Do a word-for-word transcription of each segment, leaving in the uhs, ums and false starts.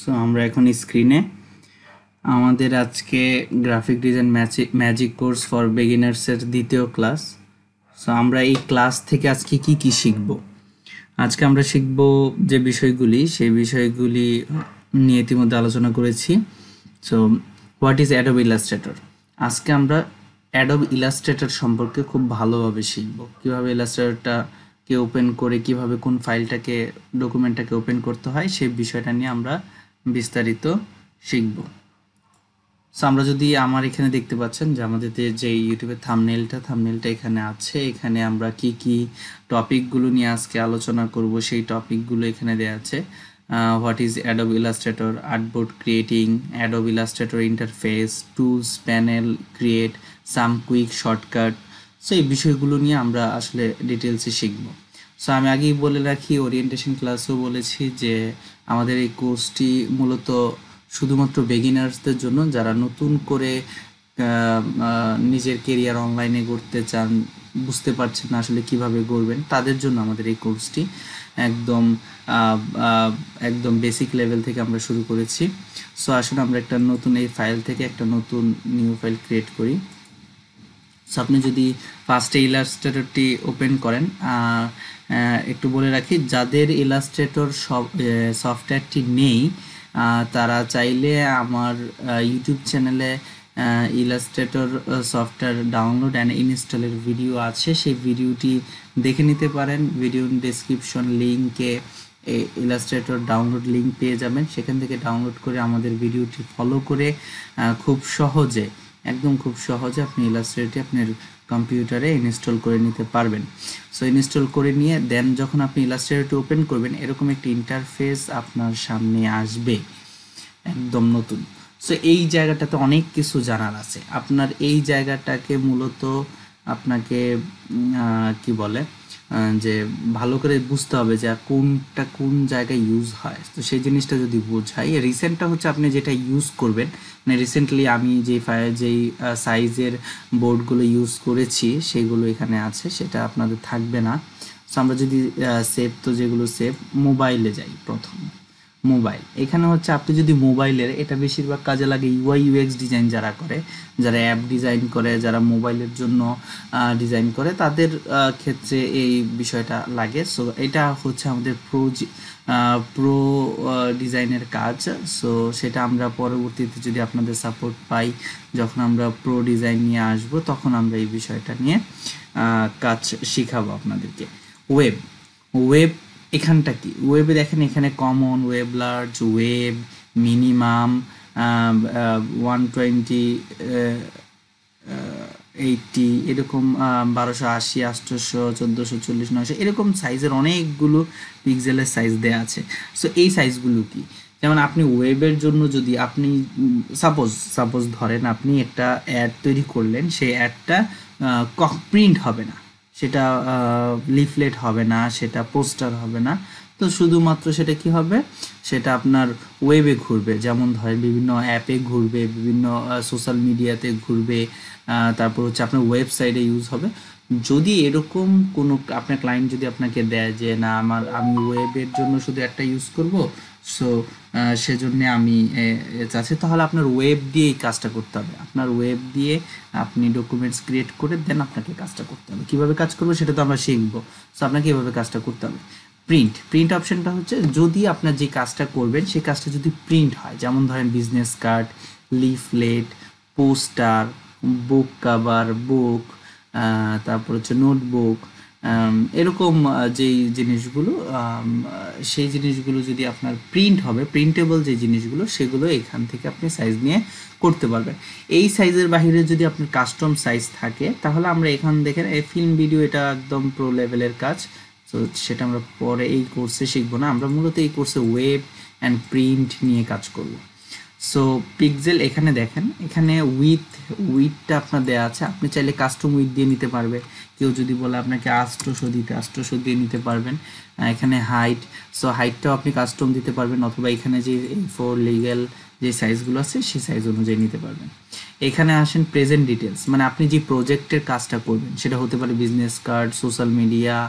So আমরা এখন স্ক্রিনে আমাদের আজকে graphic design magic course for বিগিনার্সের দ্বিতীয় ক্লাস। সো আমরা এই ক্লাস থেকে আজকে কি কি শিখব, আজকে আমরা শিখব যে বিষয়গুলি সেই বিষয়গুলি নিয়ে ইতিমধ্যে আলোচনা করেছি। So what is Adobe Illustrator. আজকে আমরা অ্যাডোব ইলাস্ট্রেটর সম্পর্কে খুব ভালোভাবে শিখব, কীভাবে ইলাস্ট্রেটরটাকে ওপেন করে কিভাবে কোন ফাইলটাকে ডকুমেন্টটাকে ওপেন করতে হয় সেই বিষয়টা নিয়ে আমরা বিস্তারিত শিখব। সো আমরা যদি আমার এখানে দেখতে পাচ্ছেন যে আমাদের যে ইউটিউবের থাম্বনেলটা থাম্বনেলটা এখানে আছে, এখানে আমরা কি কি টপিকগুলো নিয়ে আজকে আলোচনা করব সেই টপিকগুলো এখানে দেওয়া আছে। What is Adobe Illustrator, artboard creating, Adobe Illustrator interface, tools, panel create, some quick shortcut. So এই বিষয়গুলো নিয়ে আমরা আসলে ডিটেলসে শিখব। সো আমি আগেই বলে রাখি, ওরিয়েন্টেশন ক্লাসেও বলেছি যে আমাদের এই কোর্সটি মূলত শুধুমাত্র বিগিনার্সদের জন্য, যারা নতুন করে নিজের কেরিয়ার অনলাইনে গড়তে চান, বুঝতে পারছেন না আসলে কিভাবে গড়বেন, তাদের জন্য আমাদের এই কোর্সটি একদম একদম বেসিক লেভেল থেকে আমরা শুরু করেছি। সো আসলে আমরা একটা নতুন এই ফাইল থেকে একটা নতুন নিউ ফাইল ক্রিয়েট করি। সো আপনি যদি ফার্স্টে ইলাস্ট্রেটরটি ওপেন করেন, একটু বলে রাখি, যাদের ইলাস্ট্রেটর সফটওয়্যারটি নেই তারা চাইলে আমার ইউটিউব চ্যানেলে ইলাস্ট্রেটর সফটওয়্যার ডাউনলোড অ্যান্ড ইনস্টলের ভিডিও আছে, সেই ভিডিওটি দেখে নিতে পারেন। ভিডিও ডেসক্রিপশন লিঙ্কে ইলাস্ট্রেটর ডাউনলোড লিঙ্ক পেয়ে যাবেন, সেখান থেকে ডাউনলোড করে আমাদের ভিডিওটি ফলো করে খুব সহজে একদম খুব সহজে আপনি ইলাস্ট্রেটরটি আপনার কম্পিউটারে ইনস্টল করে নিতে পারবেন। সো ইনস্টল করে নিয়ে দেন যখন আপনি ইলাস্ট্রেটরটি ওপেন করবেন, এরকম একটি ইন্টারফেস আপনার সামনে আসবে, একদম নতুন। সো এই জায়গাটাতে অনেক কিছু জানার আছে। আপনার এই জায়গাটাকে মূলত আপনাকে কি বলে যে ভালো করে বুঝতে হবে যে কোনটা কোন জায়গায় ইউজ হয়। তো সেই জিনিসটা যদি বোঝাই, রিসেন্টটা হচ্ছে আপনি যেটা ইউজ করবেন, মানে রিসেন্টলি আমি যে ফাইল যেই সাইজের বোর্ডগুলো ইউজ করেছি সেগুলো এখানে আছে, সেটা আপনাদের থাকবে না। সো আমরা যদি সেভ, তো যেগুলো সেভ, মোবাইলে যাই, প্রথম মোবাইল। এখানে হচ্ছে আপনি যদি মোবাইলের, এটা বেশিরভাগ কাজে লাগে ইউআই ইউএক্স ডিজাইন যারা করে, যারা অ্যাপ ডিজাইন করে, যারা মোবাইলের জন্য ডিজাইন করে, তাদের ক্ষেত্রে এই বিষয়টা লাগে। সো এটা হচ্ছে আমাদের প্রো প্রো ডিজাইনের কাজ। সো সেটা আমরা পরবর্তীতে যদি আপনাদের সাপোর্ট পাই, যখন আমরা প্রো ডিজাইন নিয়ে আসব, তখন আমরা এই বিষয়টা নিয়ে কাজ শিখাবো আপনাদেরকে। ওয়েব ওয়েব এখানটা কি, ওয়েবে দেখেন এখানে common, web large, web minimum, one twenty eighty, এরকম বারোশো আশি, আটশোশো, চোদ্দোশো চল্লিশ, নয়শো, এরকম সাইজের অনেকগুলো পিক্সেলের সাইজ দেওয়া আছে। সো এই সাইজগুলো কি, যেমন আপনি ওয়েবের জন্য যদি আপনি সাপোজ সাপোজ ধরেন আপনি একটা অ্যাড তৈরি করলেন, সেই অ্যাডটা প্রিন্ট হবে না, সেটা লিফলেট হবে না, সেটা পোস্টার হবে না, তো শুধুমাত্র সেটা কি হবে, সেটা আপনার ওয়েবে ঘুরবে। যেমন ধরেন বিভিন্ন অ্যাপে ঘুরবে, বিভিন্ন সোশ্যাল মিডিয়াতে ঘুরবে, তারপর হচ্ছে আপনার ওয়েবসাইটে ইউজ হবে। যদি এরকম কোনো আপনার ক্লায়েন্ট যদি আপনাকে দেয় যে না আমার আমি ওয়েবের জন্য শুধু একটা ইউজ করব, সো সেজন্য আমি চাচ্ছি, তাহলে আপনার ওয়েব দিয়ে এই কাজটা করতে হবে। আপনার ওয়েব দিয়ে আপনি ডকুমেন্টস ক্রিয়েট করে দেন আপনাকে কাজটা করতে হবে। কীভাবে কাজ করবো সেটা তো আমরা শিখবো। সো আপনাকে এভাবে কাজটা করতে হবে। প্রিন্ট প্রিন্ট অপশানটা হচ্ছে, যদি আপনার যে কাজটা করবেন সেই কাজটা যদি প্রিন্ট হয়, যেমন ধরেন business card, leaflet, poster, book cover, book, তারপর হচ্ছে নোটবুক, এরকম যেই জিনিসগুলো, সেই জিনিসগুলো যদি আপনার প্রিন্ট হবে, প্রিন্টেবল যে জিনিসগুলো, সেগুলো এখান থেকে আপনি সাইজ নিয়ে করতে পারবেন। এই সাইজের বাইরে যদি আপনার কাস্টম সাইজ থাকে, তাহলে আমরা এখান দেখেন এই ফিল্ম ভিডিও, এটা একদম প্রো লেভেলের কাজ। তো সেটা আমরা পরে এই কোর্সে শিখবো না, আমরা মূলত এই কোর্সে ওয়েব অ্যান্ড প্রিন্ট নিয়ে কাজ করব। সো পিক্সেল এখানে দেখেন, এখানে উইথ উইথটা আপনার দেওয়া আছে, আপনি চাইলে কাস্টম উইথ দিয়ে নিতে পারবে। কেউ যদি বলে আপনাকে আষ্টশো দিতে, আষ্টশো দিয়ে নিতে পারবেন। এখানে হাইট, সো হাইটটাও আপনি কাস্টম দিতে পারবেন, অথবা এখানে যে ফোর লিগ্যাল যে সাইজগুলো আছে সেই সাইজ অনুযায়ী নিতে পারবেন। এখানে আসেন প্রেজেন্ট ডিটেলস, মানে আপনি যে প্রজেক্টের কাজটা করবেন সেটা হতে পারে business card, social media,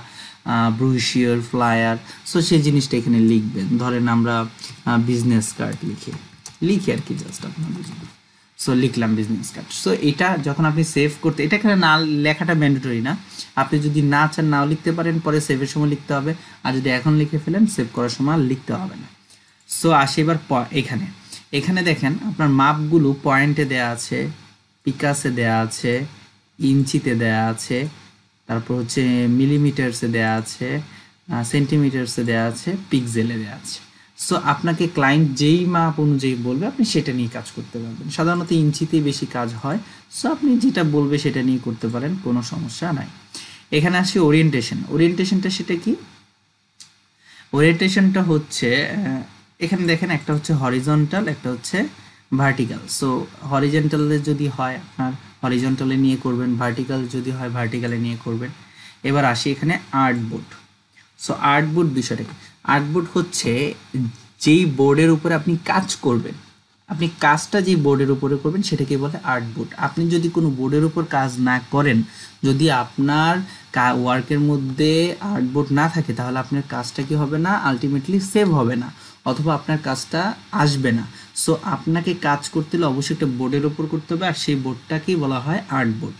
brochure, flyer. So সেই জিনিসটা এখানে লিখবেন। ধরেন আমরা বিজনেস কার্ড লিখি লিখি আর কি, জাস্ট আপনাদের জন্য। সো লিখলাম বিজনেস কার্ড। সো এটা যখন আপনি সেভ করতে, এটা এখানে না লেখাটা ম্যান্ডেটরি না, আপনি যদি না চান নাও লিখতে পারেন, পরে সেভের সময় লিখতে হবে। আর যদি এখন লিখে ফেলেন, সেভ করার সময় লিখতে হবে না। সো আসি এবার এখানে এখানে দেখেন আপনার মাপগুলো পয়েন্টে দেয়া আছে, পিকাসে দেয়া আছে, ইঞ্চিতে দেয়া আছে, তারপর হচ্ছে মিলিমিটারসে দেয়া আছে, সেন্টিমিটারসে দেয়া আছে, পিক্সেলে দেয়া আছে। সো আপনাকে ক্লায়েন্ট যেই মাপ অনুযায়ী বলবে আপনি সেটা নিয়ে কাজ করতে পারবেন। সাধারণত ইঞ্চিতেই বেশি কাজ হয়। সো আপনি যেটা বলবে সেটা নিয়ে করতে পারেন, কোনো সমস্যা নাই। এখানে আসি ওরিয়েন্টেশন। ওরিয়েন্টেশনটা সেটা কি? ওরিয়েন্টেশনটা হচ্ছে এখানে দেখেন একটা হচ্ছে হরিজন্টাল, একটা হচ্ছে ভার্টিক্যাল। সো হরিজন্টালে যদি হয় আপনার হরিজন্টালে নিয়ে করবেন, ভার্টিক্যাল যদি হয় ভার্টিক্যালে নিয়ে করবেন। এবার আসি এখানে আর্টবোর্ড। সো আর্টবোর্ড বিষয়টা কি? আর্টবোর্ড হচ্ছে যেই বোর্ডের উপরে আপনি কাজ করবেন, আপনি কাজটা যেই বোর্ডের উপরে করবেন সেটাকে বলে আর্টবোর্ড। আপনি যদি কোনো বোর্ডের উপর কাজ না করেন, যদি আপনার ওয়ার্কের মধ্যে আর্টবোর্ড না থাকে, তাহলে আপনার কাজটা কি হবে না, আলটিমেটলি সেভ হবে না, অথবা আপনার কাজটা আসবে না। সো আপনাকে কাজ করতে হলে অবশ্যই একটা বোর্ডের উপর করতে হবে, আর সেই বোর্ডটাকেই বলা হয় আর্টবোর্ড।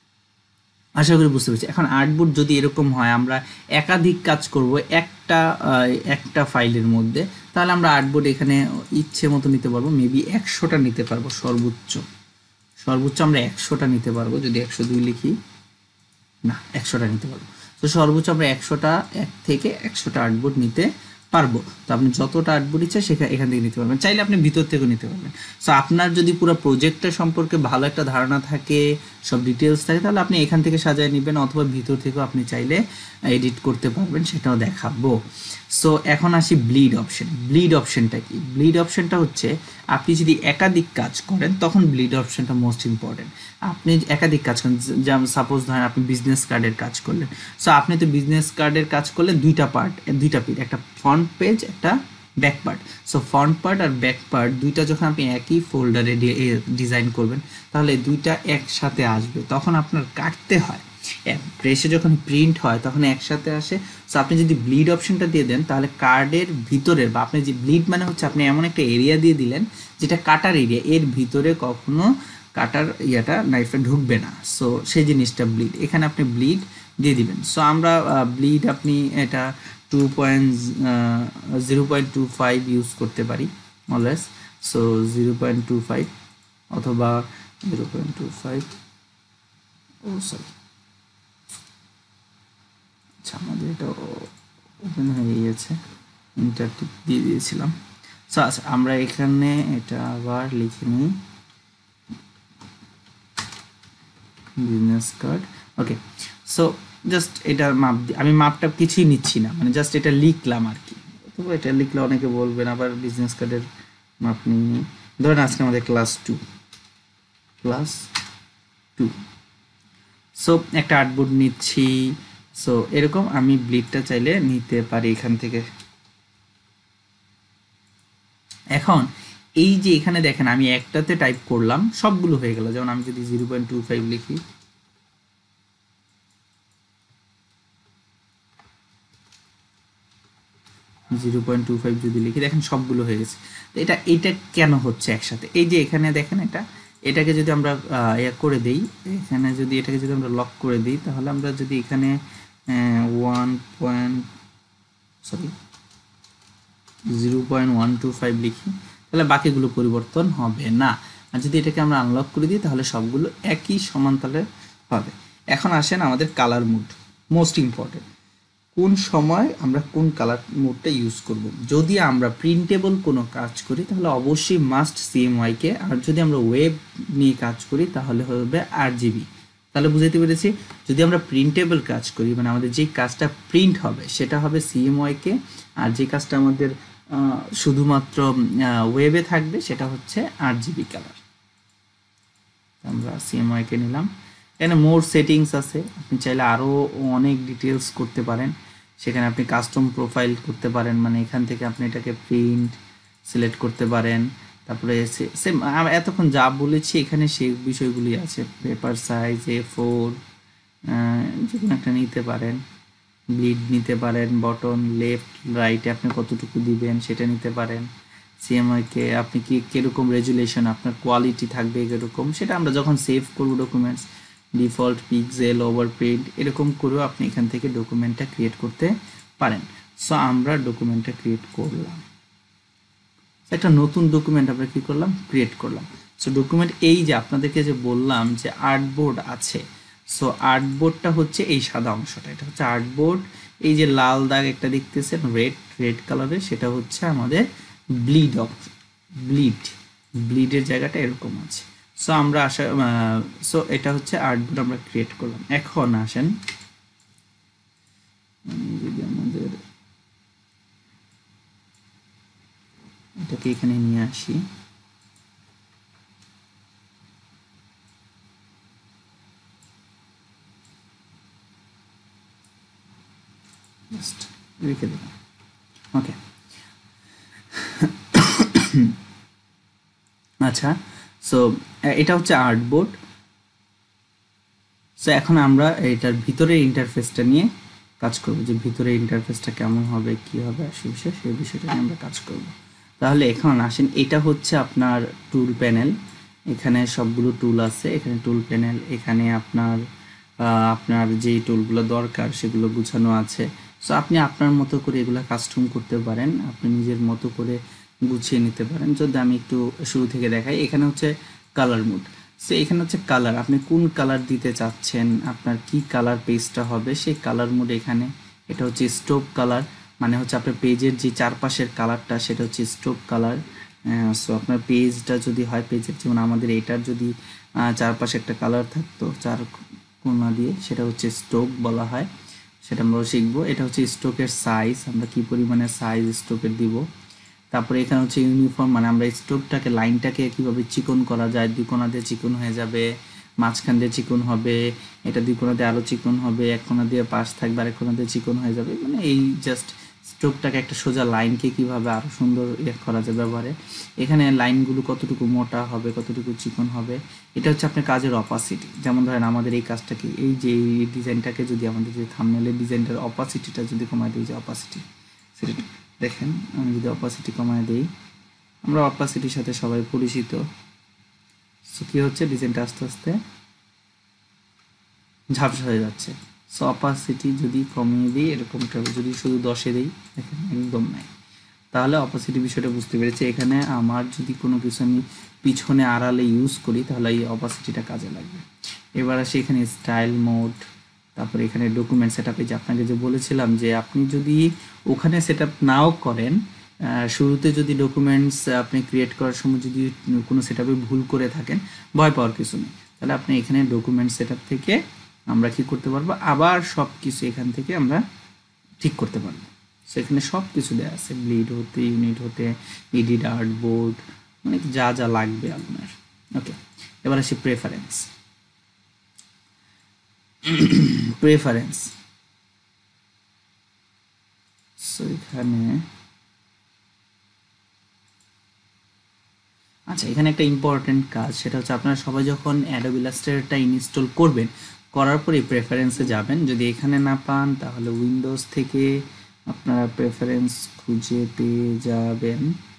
আশা করি বুঝতে পেরেছি। এখন আর্টবোর্ড যদি এরকম হয় আমরা একাধিক কাজ করব একটা একটা ফাইলের মধ্যে, তাহলে আমরা আর্টবোর্ড এখানে ইচ্ছে মতো নিতে পারবো, মেবি একশোটা নিতে পারবো সর্বোচ্চ সর্বোচ্চ আমরা একশোটা নিতে পারবো। যদি একশো দুই লিখি, না একশোটা নিতে পারবো। তো সর্বোচ্চ আমরা একশোটা এক থেকে একশোটা আর্টবোর্ড নিতে পারবো। তো আপনি যতটা আর্টবোর্ড ইচ্ছা সেখানে এখান থেকে নিতে পারবেন, চাইলে আপনি ভিতর থেকেও নিতে পারবেন। সো আপনার যদি পুরো প্রজেক্টটা সম্পর্কে ভালো একটা ধারণা থাকে, সব ডিটেলস থাকে, তাহলে আপনি এখান থেকে সাজিয়ে নেবেন, অথবা ভিতর থেকেও আপনি চাইলে এডিট করতে পারবেন, সেটাও দেখাবো। সো এখন আসি ব্লিড অপশন। ব্লিড অপশনটা কি? ব্লিড অপশনটা হচ্ছে আপনি যদি একাধিক কাজ করেন তখন ব্লিড অপশনটা মোস্ট ইম্পর্টেন্ট। আপনি একাধিক কাজ করেন, যেমন সাপোজ ধরেন আপনি বিজনেস কার্ডের কাজ করলেন। সো আপনি তো বিজনেস কার্ডের কাজ করলে দুইটা পার্ট, দুইটা পিট, একটা ফ্রন্ট পেজ, একটা back part. So front part আর ব্যাক পার্ট দুইটা যখন আপনি একই ফোল্ডারে ডিজাইন করবেন, তাহলে দুইটা একসাথে আসবে। তখন আপনার কাটতে হয়, প্রেসে যখন প্রিন্ট হয় তখন একসাথে আসে। সো আপনি যদি ব্লিড অপশনটা দিয়ে দেন, তাহলে কার্ডের ভিতরের, বা আপনি যে ব্লিড মানে হচ্ছে আপনি এমন একটা এরিয়া দিয়ে দিলেন যেটা কাটার এরিয়া, এর ভিতরে কখনো কাটার ইয়াটা নাইফে ঢুকবে না। সো সেই জিনিসটা ব্লিড, এখানে আপনি ব্লিড দিয়ে দিবেন। সো আমরা ব্লিড আপনি এটা two point zero point two five use করতে পারি always. So zero point two five অথবা জিরো পয়েন্ট টু ফাইভ ও সরি আচ্ছা, আমাদের এটা ওপেন হয়ে গিয়েছে, ইন্টারটিপ দিয়ে দিয়েছিলাম। সো আচ্ছা, আমরা এখানে এটা আবার লিখে নিই, business card. Okay, so just এটার মাপ, আমি মাপটা কিছুই নিচ্ছি না, মানে জাস্ট এটা লিখলাম আর কি। তবে এটা লিখলে অনেকে বলবেন আবার বিজনেস কার্ডের মাপ নিয়ে। ধরেন আজকে আমাদের class two class two so একটা আর্টবোর্ড নিচ্ছি। সো এরকম আমি ব্লিডটা চাইলে নিতে পারি এখান থেকে। এখন এই যে এখানে দেখেন আমি একটাতে টাইপ করলাম, সবগুলো হয়ে গেল। যেমন আমি যদি জিরো পয়েন্ট টু ফাইভ লিখি, জিরো পয়েন্ট টু ফাইভ যদি লিখি, দেখেন সবগুলো হয়ে গেছে। তো এটা এটা কেন হচ্ছে একসাথে? এই যে এখানে দেখেন এটা এটাকে যদি আমরা ইয়া করে দিই, এখানে যদি এটাকে যদি আমরা লক করে দিই, তাহলে আমরা যদি এখানে one point sorry zero point one two five লিখি, তাহলে বাকিগুলো পরিবর্তন হবে না। আর যদি এটাকে আমরা আনলক করে দিই, তাহলে সবগুলো একই সমানতালে হবে। এখন আসেন আমাদের কালার মুড, মোস্ট ইম্পর্টেন্ট। কোন সময় আমরা কোন কালার মোডটা ইউজ করব? যদি আমরা প্রিন্টেবল কোনো কাজ করি তাহলে অবশ্যই মাস্ট সিএমওয়াইকে, আর যদি আমরা ওয়েব নিয়ে কাজ করি তাহলে হবে আরজিবি। তাহলে বুঝাইতে পেরেছি, যদি আমরা প্রিন্টেবল কাজ করি মানে আমাদের যে কাজটা প্রিন্ট হবে সেটা হবে সিএমওয়াইকে, আর যে কাজটা আমাদের শুধুমাত্র ওয়েবে থাকবে সেটা হচ্ছে আরজিবি কালার। আমরা সিএমওয়াইকে নিলাম। এখানে মোর সেটিংস আছে, আপনি চাইলে আরও অনেক ডিটেলস করতে পারেন। সেখানে আপনি কাস্টম প্রোফাইল করতে পারেন, মানে এখান থেকে আপনি এটাকে প্রিন্ট সিলেক্ট করতে পারেন। তারপরে সেম এতক্ষণ যা বলেছি এখানে সেই বিষয়গুলি আছে। পেপার সাইজ এ ফোর যে কোনো একটা নিতে পারেন। ব্লিড নিতে পারেন, বটন লেফট রাইটে আপনি কতটুকু দিবেন সেটা নিতে পারেন, সিএমওয়াইকে আপনি কি কীরকম রেজুলেশন আপনার কোয়ালিটি থাকবে কীরকম সেটা আমরা যখন সেভ করব ডকুমেন্টস ডিফল্ট পিক্সেল ওভারপ্রিন্ট এরকম করেও আপনি এখান থেকে ডকুমেন্টটা ক্রিয়েট করতে পারেন। সো আমরা ডকুমেন্টটা ক্রিয়েট করলাম, একটা নতুন ডকুমেন্ট আমরা কি করলাম ক্রিয়েট করলাম। সো ডকুমেন্ট এই যে আপনাদেরকে যে বললাম যে আর্টবোর্ড আছে, সো আর্টবোর্ডটা হচ্ছে এই সাদা অংশটা, এটা হচ্ছে আর্টবোর্ড। এই যে লাল দাগ একটা দেখতেছেন রেড রেড কালারের, সেটা হচ্ছে আমাদের ব্লিড অফ ব্লিড ব্লিডের জায়গাটা এরকম আছে। সো আমরা আসা সো এটা হচ্ছে আর্টবোর্ড আমরা ক্রিয়েট করলাম। এখন আসেন যদি আমাদের এটাকে এখানে নিয়ে আসি, রেখে দেব। ওকে আচ্ছা, সো এটা হচ্ছে আর্টবোর্ড। সো এখন আমরা এটার ভিতরের ইন্টারফেসটা নিয়ে কাজ করব, যে ভিতরের ইন্টারফেসটা কেমন হবে কি হবে সে বিষয়ে সেই বিষয়টা নিয়ে আমরা কাজ করব। তাহলে এখন আসেন, এটা হচ্ছে আপনার টুল প্যানেল, এখানে সবগুলো টুল আছে, এখানে টুল প্যানেল, এখানে আপনার আপনার যেই টুলগুলো দরকার সেগুলো গুছানো আছে। সো আপনি আপনার মতো করে এগুলো কাস্টম করতে পারেন, আপনি নিজের মতো করে গুছিয়ে নিতে পারেন। যদি আমি একটু শুরু থেকে দেখাই, এখানে হচ্ছে কালার মুড। সো এখানে হচ্ছে কালার, আপনি কোন কালার দিতে চাচ্ছেন, আপনার কি কালার পেজটা হবে সেই কালার মুড এখানে। এটা হচ্ছে স্টোভ কালার, মানে হচ্ছে আপনার পেজের যে চারপাশের কালারটা সেটা হচ্ছে স্টোভ কালার। সো আপনার পেজটা যদি হয়, পেজের যেমন আমাদের এটার যদি চারপাশে একটা কালার থাকতো চার কোনা দিয়ে, সেটা হচ্ছে স্টোভ বলা হয়, সেটা আমরা শিখবো। এটা হচ্ছে স্টোকের সাইজ, আমরা কি পরিমাণে সাইজ স্টোকের দিব। তারপরে এখানে হচ্ছে ইউনিফর্ম, মানে আমরা স্টোকটাকে লাইনটাকে কিভাবে চিকন করা যায়, দুই কোণা দিয়ে চিকন হয়ে যাবে, মাঝখান দিয়ে চিকন হবে, এটা দুই কোণা দিয়ে আরও চিকন হবে, এক কোণা দিয়ে পাশ থাকবে আর এক কোণা দিয়ে চিকন হয়ে যাবে, মানে এই জাস্ট স্টোকটাকে একটা সোজা লাইনকে কিভাবে আরও সুন্দর ইয়ে করা যায় ব্যবহারে। এখানে লাইনগুলো কতটুকু মোটা হবে কতটুকু চিকন হবে, এটা হচ্ছে আপনার কাজের অপাসিটি। যেমন ধরেন আমাদের এই কাজটাকে, এই যে এই ডিজাইনটাকে যদি আমাদের যে থাম্বনেলের ডিজাইনটার অপাসিটিটা যদি কমায় দিই, যে অপাসিটি সেটা দেখেন, আমি যদি অপাসিটি কমায় দিই, আমরা অপাসিটির সাথে সবাই পরিচিত। সো কী হচ্ছে, ডিজাইনটা আস্তে আস্তে ঝাপসা হয়ে যাচ্ছে। সো অপাসিটি যদি কমিয়ে দিই এরকমটা, যদি শুধু দশে দিই দেখেন একদম নাই, তাহলে অপাসিটি বিষয়টা বুঝতে পেরেছি। এখানে আমার যদি কোনো কিছু আমি পিছনে আড়ালে ইউজ করি তাহলে এই অপাসিটিটা কাজে লাগবে। এবার আসি এখানে স্টাইল মোড, তারপরে এখানে ডকুমেন্ট সেট আপে যে আপনাকে যে বলেছিলাম যে আপনি যদি ওখানে সেট আপ নাও করেন, শুরুতে যদি ডকুমেন্টস আপনি ক্রিয়েট করার সময় যদি কোনো সেট আপে ভুল করে থাকেন, ভয় পাওয়ার কিছু নেই, তাহলে আপনি এখানে ডকুমেন্ট সেট আপ থেকে আমরা কি করতে পারবো, আবার সব কিছু এখান থেকে আমরা ঠিক করতে পারবো। সেখানে সব কিছু দেওয়া আছে, ব্লিড হতে ইউনিট হতে এডিট আর্টবোর্ড, মানে যা যা লাগবে আপনার। ওকে, এবার আসি প্রেফারেন্স। প্রেফারেন্স সো এখানে আচ্ছা, এখানে একটা ইম্পর্টেন্ট কাজ, সেটা হচ্ছে আপনারা সবাই যখন অ্যাডোবি ইলাস্ট্রেটরটা ইনস্টল করবেন, করার পরে প্রেফারেন্সে যাবেন, যদি এখানে না পান তাহলে উইন্ডোজ থেকে আপনারা প্রেফারেন্স খুঁজে পেয়ে যাবেন।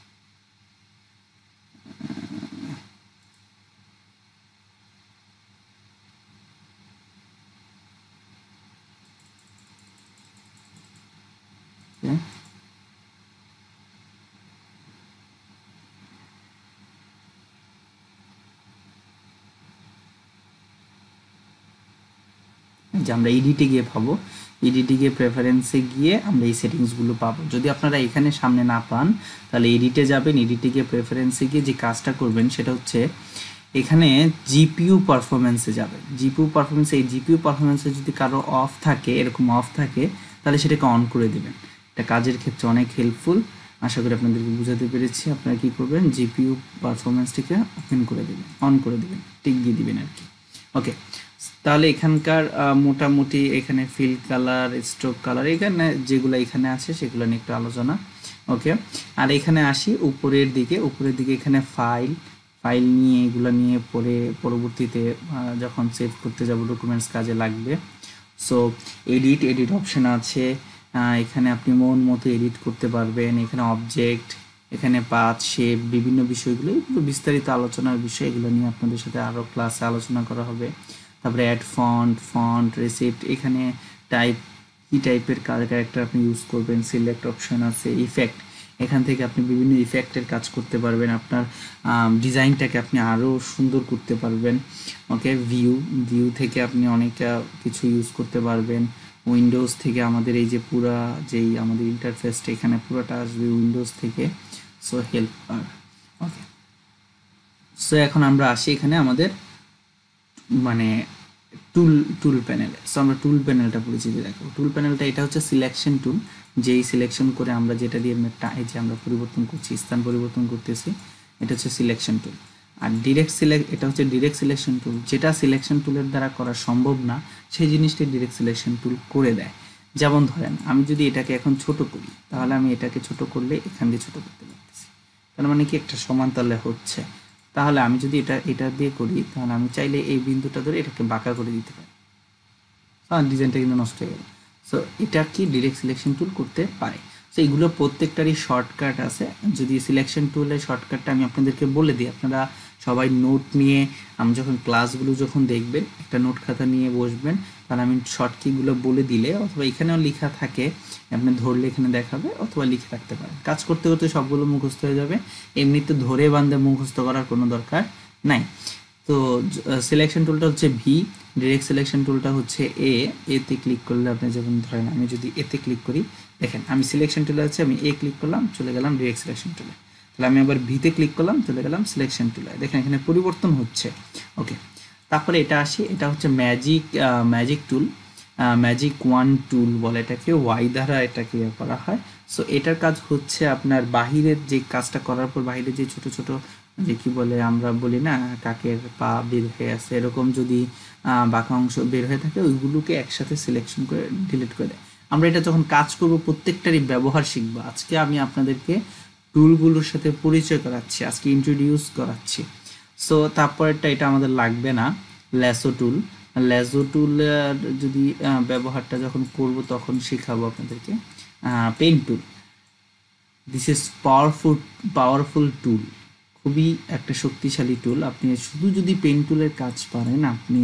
যে আমরা এডিটে গিয়ে পাবো, এডিটে গিয়ে প্রেফারেন্সে গিয়ে আমরা এই সেটিংসগুলো পাবো। যদি আপনারা এখানে সামনে না পান তাহলে এডিটে যাবেন, এডিটে গিয়ে প্রেফারেন্সে গিয়ে যে কাজটা করবেন সেটা হচ্ছে এখানে জিপিইউ পারফরমেন্সে যাবেন। জিপিইউ পারফরমেন্সে, এই জিপিইউ পারফরমেন্সে যদি কারো অফ থাকে, এরকম অফ থাকে, তাহলে সেটাকে অন করে দেবেন। এটা কাজের ক্ষেত্রে অনেক হেল্পফুল, আশা করি আপনাদেরকে বুঝাতে পেরেছি। আপনারা কী করবেন, জিপিইউ পারফরমেন্সটিকে ওপেন করে দেবেন, অন করে দেবেন, টিক দিয়ে দিবেন আর কি। ওকে, তাহলে এখানকার মোটামুটি এখানে ফিল কালার, স্ট্রোক কালার, এখানে যেগুলো এখানে আছে সেগুলো নিয়ে একটু আলোচনা। ওকে, আর এখানে আসি উপরের দিকে, উপরের দিকে এখানে ফাইল ফাইল নিয়ে এগুলো নিয়ে পরে পরবর্তীতে যখন সেভ করতে যাব ডকুমেন্টস কাজে লাগবে। সো এডিট এডিট অপশন আছে, এখানে আপনি মন মতো এডিট করতে পারবেন। এখানে অবজেক্ট, এখানে পাথ, শেপ, বিভিন্ন বিষয়গুলো, এগুলো বিস্তারিত আলোচনার বিষয়, এগুলো নিয়ে আপনাদের সাথে আরও ক্লাসে আলোচনা করা হবে। তারপরে অ্যাড ফন্ট, ফন্ট রেসিপ্ট, এখানে টাইপ, কি টাইপের ক্যারেক্টার আপনি ইউজ করবেন, সিলেক্ট অপশন আছে, ইফেক্ট, এখান থেকে আপনি বিভিন্ন ইফেক্টের কাজ করতে পারবেন, আপনার ডিজাইনটাকে আপনি আরও সুন্দর করতে পারবেন। ওকে, ভিউ, ভিউ থেকে আপনি অনেক কিছু ইউজ করতে পারবেন। উইন্ডোজ থেকে আমাদের এই যে পুরা যেই আমাদের ইন্টারফেসটা এখানে পুরোটা আসবে উইন্ডোজ থেকে। সো হেল্প, ওকে। সো এখন আমরা আসি এখানে আমাদের মানে টুল টুল প্যানেলে। সো আমরা টুল প্যানেলটা পরিচিতি দেখো। টুল প্যানেলটা এটা হচ্ছে সিলেকশন টুল, যেই সিলেকশন করে আমরা যেটা দিয়ে এই যে আমরা পরিবর্তন করছি, স্থান পরিবর্তন করতেছি, এটা হচ্ছে সিলেকশন টুল। আর ডিরেক্ট সিলেক্ট, এটা হচ্ছে ডিরেক্ট সিলেকশন টুল, যেটা সিলেকশন টুলের দ্বারা করা সম্ভব না সেই জিনিসটি ডিরেক্ট সিলেকশন টুল করে দেয়। যেমন ধরেন আমি যদি এটাকে এখন ছোট করি, তাহলে আমি এটাকে ছোট করলে এখান দিয়ে ছোট করতে পারতেছি, তার মানে কি একটা সমান্তরালে হচ্ছে। তাহলে আমি যদি এটা এটা দিয়ে করি, তাহলে আমি চাইলে এই বিন্দুটা ধরে এটাকে বাঁকা করে দিতে পারি, আর ডিজাইনটা কিন্তু নষ্ট হয়ে গেল। সো এটা কি ডিরেক্ট সিলেকশন টুল করতে পারে। সো এইগুলো প্রত্যেকটারই শর্টকাট আছে। যদি সিলেকশন টুলের শর্টকাটটা আমি আপনাদেরকে বলে দিই, আপনারা সবাই নোট নিয়ে, আমি যখন ক্লাসগুলো যখন দেখবেন একটা নোট খাতা নিয়ে বসবেন, তাহলে আমি শর্ট কিগুলো বলে দিলে, অথবা এখানেও লেখা থাকে, আপনি ধরলে এখানে দেখাবে, অথবা লিখে রাখতে পারেন। কাজ করতে করতে সবগুলো মুখস্থ হয়ে যাবে, এমনিতে ধরে বান্ধে মুখস্থ করার কোনো দরকার নাই। তো সিলেকশন টুলটা হচ্ছে ভি, ডিরেক্ট সিলেকশন টুলটা হচ্ছে এ। এতে ক্লিক করলে আপনি যেমন ধরেন আমি যদি এতে ক্লিক করি, দেখেন আমি সিলেকশন টুলে আছে, আমি এ ক্লিক করলাম, চলে গেলাম ডিরেক্ট সিলেকশন টুলে। তাহলে আমি আবার ভিতে ক্লিক করলাম, চলে গেলাম সিলেকশন টুলে। দেখেন এখানে পরিবর্তন হচ্ছে। ওকে, তারপরে এটা আসি, এটা হচ্ছে magic magic tool, magic wand tool বলে এটাকে, ওয়াই দ্বারা এটাকে ইয়ে করা হয়। সো এটার কাজ হচ্ছে আপনার বাহিরের যে কাজটা করার পর বাহিরের যে ছোট ছোট যে কি বলে আমরা বলি না কাকের পা বের হয়ে আছে, এরকম যদি বাঁকা অংশ বের হয়ে থাকে, ওইগুলোকে একসাথে সিলেকশন করে ডিলিট করে দেয়। আমরা এটা যখন কাজ করব প্রত্যেকটারই ব্যবহার শিখবো। আজকে আমি আপনাদেরকে টুলগুলোর সাথে পরিচয় করাচ্ছি, আজকে ইন্ট্রোডিউস করাচ্ছি। সো তারপরেরটা এটা আমাদের লাগবে না, ল্যাসো টুল। ল্যাসো টুলের যদি ব্যবহারটা যখন করব তখন শেখাবো আপনাদেরকে। Pen tool, this is powerful powerful tool, খুবই একটা শক্তিশালী টুল। আপনি শুধু যদি পেন টুলের কাজ পারেন, আপনি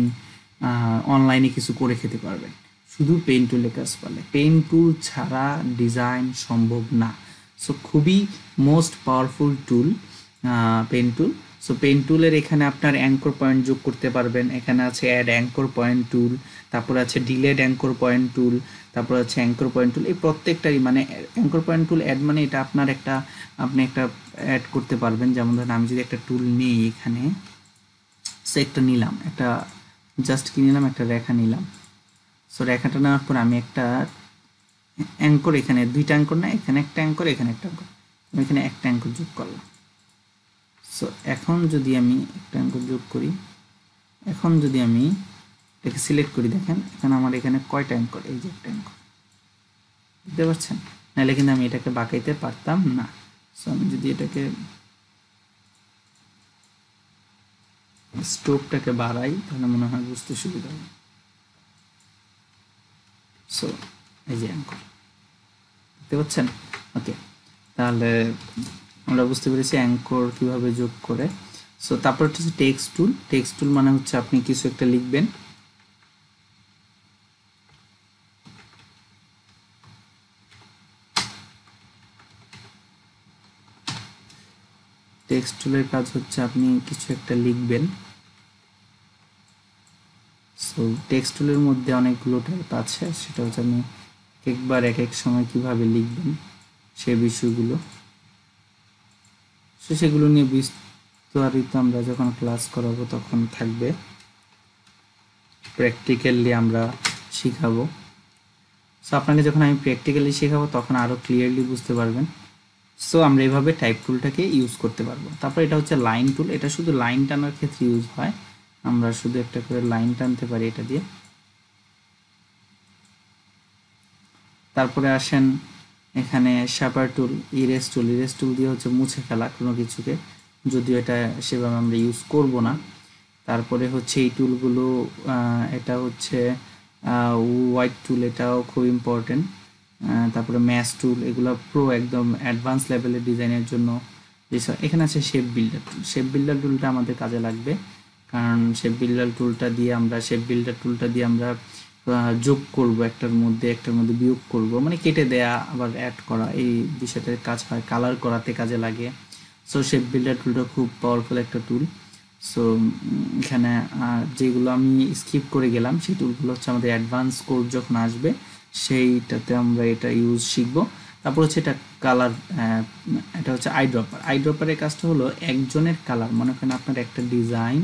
অনলাইনে কিছু করে খেতে পারবেন, শুধু পেন টুলের কাজ পারলে। পেন টুল ছাড়া ডিজাইন সম্ভব না। সো খুবই most powerful tool pen tool. So pen টুলের এখানে আপনার অ্যাঙ্কর পয়েন্ট যোগ করতে পারবেন, এখানে আছে অ্যাড অ্যাঙ্কর পয়েন্ট টুল, তারপর আছে ডিলেড অ্যাঙ্কর পয়েন্ট টুল, তারপর আছে অ্যাঙ্কর পয়েন্ট টুল। এই প্রত্যেকটারই মানে অ্যাঙ্কর পয়েন্ট টুল অ্যাড মানে এটা আপনার একটা, আপনি একটা অ্যাড করতে পারবেন। যেমন ধরেন আমি যদি একটা টুল নিই, এখানে সে একটা নিলাম, একটা জাস্ট কি নিলাম, একটা রেখা নিলাম। সো রেখাটা নেওয়ার পর আমি একটা অ্যাঙ্কর, এখানে দুইটা অ্যাঙ্কর না, এখানে একটা অ্যাঙ্কর, এখানে একটা অ্যাঙ্কর, আমি এখানে একটা অ্যাঙ্কর যোগ করলাম। সো এখন যদি আমি একটা অ্যাঙ্কর যোগ করি, এখন যদি আমি এটাকে সিলেক্ট করি, দেখেন এখন আমার এখানে কয়টা অ্যাঙ্কর, এই যে একটা অ্যাঙ্কর, বুঝতে পারছেন? নাহলে কিন্তু আমি এটাকে বাঁকাইতে পারতাম না। সো আমি যদি এটাকে স্ট্রোকটাকে বাড়াই, তাহলে মনে হয় বুঝতে সুবিধা হবে। সো এই যে অ্যাঙ্কর, দেখতে পাচ্ছেন? ওকে, তাহলে আমরা বুঝতে পেরেছি অ্যাঙ্কর কিভাবে যোগ করে। সো তারপর হচ্ছে টেক্সট টুল। টেক্সট টুল মানে হচ্ছে আপনি কিছু একটা লিখবেন, টেক্সট টুলের কাজ হচ্ছে আপনি কিছু একটা লিখবেন। সো টেক্সট টুলের মধ্যে অনেকগুলো টাইপ আছে, সেটা হচ্ছে আপনি একবার এক এক সময় কিভাবে লিখবেন সেই বিষয়গুলো। সো সেগুলো নিয়ে বিস্তারিত আমরা যখন ক্লাস করাবো তখন থাকবে, প্র্যাকটিক্যালি আমরা শিখাবো। সো আপনাকে যখন আমি প্র্যাকটিক্যালি শেখাবো তখন আরও ক্লিয়ারলি বুঝতে পারবেন। সো আমরা এইভাবে টাইপ টুলটাকে ইউজ করতে পারবো। তারপর এটা হচ্ছে লাইন টুল, এটা শুধু লাইন টানার ক্ষেত্রে ইউজ হয়, আমরা শুধু একটা করে লাইন টানতে পারি এটা দিয়ে। তারপরে আসেন এখানে শ্যাপার টুল, ইরেজ টুল। ইরেজ টুল দিয়ে হচ্ছে মুছে ফেলা কোনো কিছুকে, যদিও এটা সেভাবে আমরা ইউজ করব না। তারপরে হচ্ছে এই টুলগুলো, এটা হচ্ছে হোয়াইট টুল, এটাও খুব ইম্পর্টেন্ট। তারপরে ম্যাশ টুল, এগুলো প্রো একদম অ্যাডভান্স লেভেলের ডিজাইনের জন্য। এখানে আছে shape builder tool. Shape builder টুলটা আমাদের কাজে লাগবে, কারণ শেপ বিল্ডার টুলটা দিয়ে আমরা শেপ বিল্ডার টুলটা দিয়ে আমরা যোগ করব, একটার মধ্যে একটার মধ্যে বিয়োগ করব, মানে কেটে দেয়া আবার অ্যাড করা, এই বিষয়টার কাজ হয়। কালার করাতে কাজে লাগে। সো শেপ বিল্ডার টুলটা খুব পাওয়ারফুল একটা টুল। সো এখানে যেগুলো আমি স্কিপ করে গেলাম সেই টুলগুলো হচ্ছে আমাদের অ্যাডভান্স কোর্স যখন আসবে সেইটাতে আমরা এটা ইউজ শিখব। তারপর হচ্ছে এটা কালার, এটা হচ্ছে আই ড্রপার। আই ড্রপারের কাজটা হলো একজনের কালার, মনে করেন আপনার একটা ডিজাইন,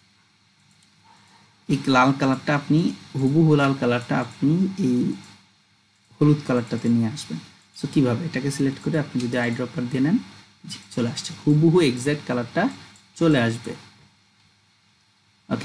এই লাল কালারটা আপনি হুবহু লাল কালারটা আপনি এই হলুদ কালারটাতে নিয়ে আসবেন। সো কীভাবে, এটাকে সিলেক্ট করে আপনি যদি আই ড্রপার দিয়ে নেন, চলে আসছে হুবহু এক্স্যাক্ট কালারটা চলে আসবে। ওকে,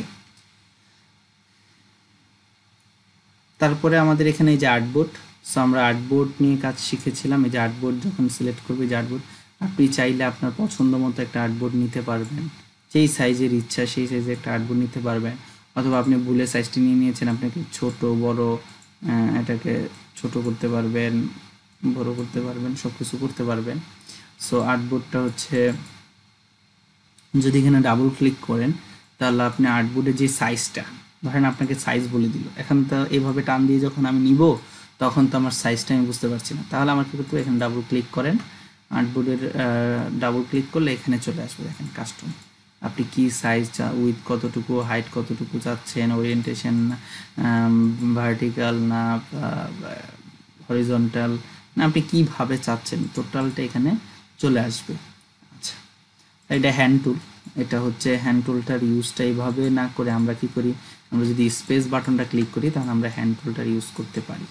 তারপরে আমাদের এখানে এই যে আর্টবোর্ড। সো আমরা আর্টবোর্ড নিয়ে কাজ শিখেছিলাম। এই যে আর্টবোর্ড যখন সিলেক্ট করবে, যে আর্টবোর্ড আপনি চাইলে আপনার পছন্দ মতো একটা আর্টবোর্ড নিতে পারবেন, যেই সাইজের ইচ্ছা সেই সাইজের একটা আর্টবোর্ড নিতে পারবেন। অথবা আপনি ভুলে সাইজটি নিয়ে নিয়েছেন, আপনাকে ছোট বড় এটাকে ছোট করতে পারবেন, বড় করতে পারবেন, সব কিছু করতে পারবেন। সো আর্টবোর্ডটা হচ্ছে, যদি এখানে ডাবল ক্লিক করেন তাহলে আপনি আর্টবোর্ডের যে সাইজটা, ধরেন আপনাকে সাইজ বলে দিল, এখন তো এভাবে টান দিয়ে যখন আমি নিব তখন তো আমার সাইজটা আমি বুঝতে পারছি না, তাহলে আমার কী করতে হবে, এখানে ডাবল ক্লিক করেন, আর্টবোর্ডের ডাবল ক্লিক করলে এখানে চলে আসবে, দেখেন কাস্টম, আপনি কি সাইজ চা, উইথ কতটুকু, হাইট কতটুকু চাচ্ছেন, ওরিয়েন্টেশন ভার্টিক্যাল না হরিজন্টাল না, আপনি কীভাবে চাচ্ছেন টোটালটা এখানে চলে আসবে। আচ্ছা, এটা হ্যান্ড টুল। এটা হচ্ছে হ্যান্ড টুলটার ইউজটা এইভাবে না করে আমরা কি করি, আমরা যদি স্পেস বাটনটা ক্লিক করি তাহলে আমরা হ্যান্ড টুলটার ইউজ করতে পারি।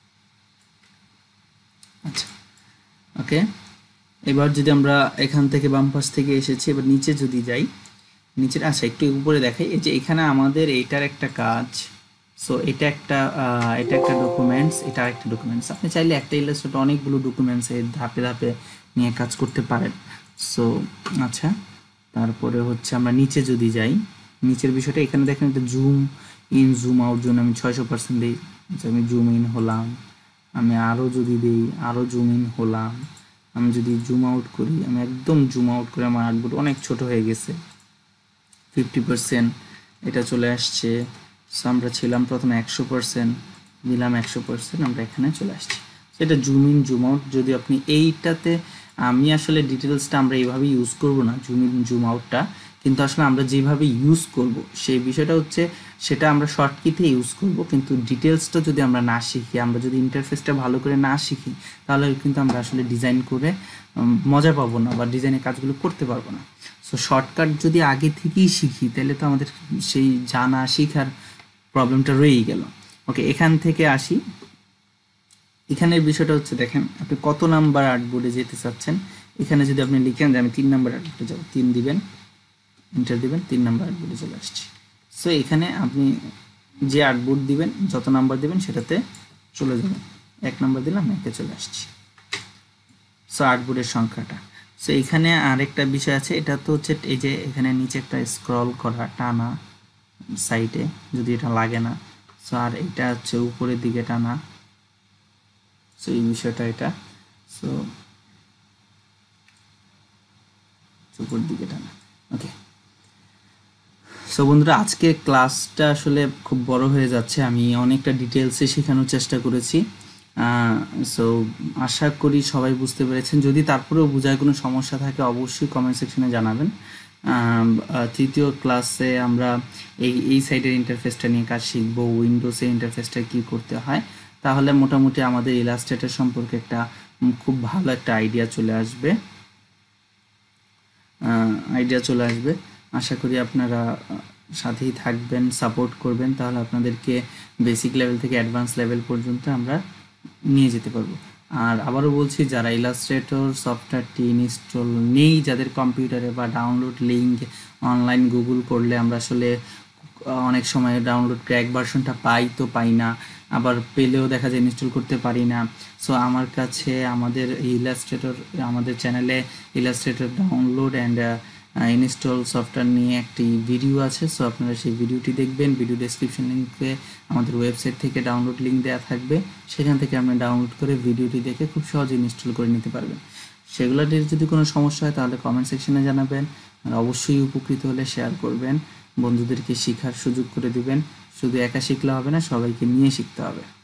আচ্ছা, ওকে, এবার যদি আমরা এখান থেকে বাম পাশ থেকে এসেছি, এবার নিচে যদি যাই, নিচের আচ্ছা একটু উপরে দেখাই, এই যে এখানে আমাদের এইটার একটা কাজ। সো এটা একটা এটা একটা ডকুমেন্টস, এটা একটা ডকুমেন্টস। আপনি চাইলে একটা ইলাস্ট্রেটর অনেকগুলো ডকুমেন্টসের ধাপে ধাপে নিয়ে কাজ করতে পারেন। সো আচ্ছা, তারপরে হচ্ছে আমরা নিচে যদি যাই, নিচের বিষয়টা এখানে দেখেন একটা জুম ইন জুম আউট জন্য আমি ছয়শো পার্সেন্ট দিই, আমি জুম ইন হলাম, আমি আরও যদি দিই আরও জুম ইন হলাম, আমি যদি জুম আউট করি, আমি একদম জুম আউট করে আমার আর্টবোর্ড অনেক ছোট হয়ে গেছে, ফিফটি পার্সেন্ট এটা চলে আসছে। সো আমরা ছিলাম প্রথমে একশো পার্সেন্ট, দিলাম একশো পার্সেন্ট, আমরা এখানে চলে আসছি। এটা জুম ইন জুম আউট, যদি আপনি এইটাতে, আমি আসলে ডিটেলসটা আমরা এইভাবে ইউজ করব না জুম ইন জুম আউটটা, কিন্তু আসলে আমরা যেভাবে ইউজ করব সেই বিষয়টা হচ্ছে সেটা আমরা শর্টকিতে ইউজ করব, কিন্তু ডিটেলসটা যদি আমরা না শিখি, আমরা যদি ইন্টারফেসটা ভালো করে না শিখি, তাহলে কিন্তু আমরা আসলে ডিজাইন করে মজা পাবো না বা ডিজাইনের কাজগুলো করতে পারবো না। সো শর্টকাট যদি আগে থেকেই শিখি তাহলে তো আমাদের সেই জানা শেখার প্রবলেমটা রয়েই গেল। ওকে, এখান থেকে আসি, এখানের বিষয়টা হচ্ছে দেখেন আপনি কত নাম্বার আর্টবোর্ডে যেতে চাচ্ছেন। এখানে যদি আপনি লিখেন যে আমি তিন নাম্বার আর্টবোর্ডে যাবো, তিন দিবেন, এন্টার দিবেন, তিন নাম্বার আর্টবোর্ডে চলে আসছি। সো এখানে আপনি যে আর্টবোর্ড দিবেন, যত নাম্বার দিবেন সেটাতে চলে যাবেন। এক নাম্বার দিলাম, একে চলে আসছি। সো আর্টবোর্ডের সংখ্যাটা। সো এখানে আরেকটা বিষয় আছে, এটা তো হচ্ছে এই যে এখানে নিচে একটা স্ক্রল করা, টানা সাইডে যদি এটা লাগে না। সো আর এটা হচ্ছে উপরের দিকে টানা। সো এই বিষয়টা এটা, সো উপরের দিকে টানা। ওকে, সো বন্ধুরা আজকে ক্লাসটা আসলে খুব বড় হয়ে যাচ্ছে, আমি অনেকটা ডিটেলসে শেখানোর চেষ্টা করেছি। সো আশা করি সবাই বুঝতে পেরেছেন। যদি তারপরেও বোঝায় কোনো সমস্যা থাকে অবশ্যই কমেন্ট সেকশনে জানাবেন। তৃতীয় ক্লাসে আমরা এই এই সাইডের ইন্টারফেসটা নিয়ে কাজ শিখব, উইন্ডোজের ইন্টারফেসটা কী করতে হয়, তাহলে মোটামুটি আমাদের ইলাস্ট্রেটর সম্পর্কে একটা খুব ভালো একটা আইডিয়া চলে আসবে আইডিয়া চলে আসবে আশা করি আপনারা সাথেই থাকবেন, সাপোর্ট করবেন, তাহলে আপনাদেরকে বেসিক লেভেল থেকে অ্যাডভান্স লেভেল পর্যন্ত আমরা নিয়ে যেতে পারবো। আর আবারও বলছি, যারা ইলাস্ট্রেটর সফটওয়্যারটি ইনস্টল নেই যাদের কম্পিউটারে, বা ডাউনলোড লিঙ্ক অনলাইন গুগল করলে আমরা আসলে অনেক সময় ডাউনলোড ক্র্যাক ভার্সনটা পাই তো পাই না, আবার পেলেও দেখা যায় ইনস্টল করতে পারি না। সো আমার কাছে আমাদের ইলাস্ট্রেটর, আমাদের চ্যানেলে Illustrator download and install software নিয়ে একটি ভিডিও আছে, সো আপনারা সেই ভিডিওটি দেখবেন। ভিডিও ডেসক্রিপশন লিঙ্কে আমাদের ওয়েবসাইট থেকে ডাউনলোড লিঙ্ক দেওয়া থাকবে, সেখান থেকে আপনি ডাউনলোড করে ভিডিওটি দেখে খুব সহজে ইনস্টল করে নিতে পারবেন। সেগুলোটির যদি কোনো সমস্যা হয় তাহলে কমেন্ট সেকশনে জানাবেন, আর অবশ্যই উপকৃত হলে শেয়ার করবেন, বন্ধুদেরকে শেখার সুযোগ করে দিবেন। শুধু একা শিখলে হবে না, সবাইকে নিয়ে শিখতে হবে।